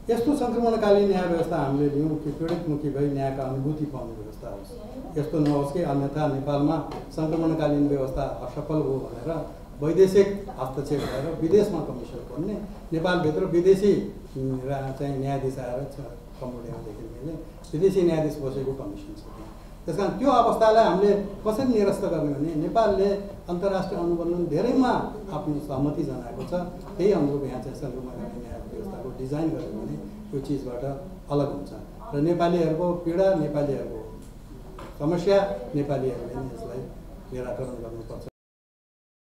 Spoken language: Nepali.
यस्तो सङ्क्रमणकालीन न्याय व्यवस्था हामीले लियौँ कि पीडितमुखी भई न्यायका अनुभूति पाउने व्यवस्था होस्। यस्तो नहोस् कि अन्यथा नेपालमा सङ्क्रमणकालीन व्यवस्था असफल हो भनेर वैदेशिक हस्तक्षेप भएर विदेशमा कमिसन खोल्ने, नेपालभित्र विदेशी चाहिँ न्यायाधीश आएर कम्प्युटरदेखि मैले विदेशी न्यायाधीश बसेको कमिसन छ। त्यस कारण त्यो अवस्थालाई हामीले कसरी निरस्त गर्ने भने नेपालले अन्तर्राष्ट्रिय अनुबन्धन धेरैमा आफ्नो सहमति जनाएको छ। त्यही अनुरूप यहाँ चाहिँ सङ्क्रमणकालीन न्याय व्यवस्थाको डिजाइन गर्यो भने यो चिजबाट अलग हुन्छ र नेपालीहरूको पीडा, नेपालीहरूको समस्या नेपालीहरूले यसलाई निराकरण गर्नुपर्छ।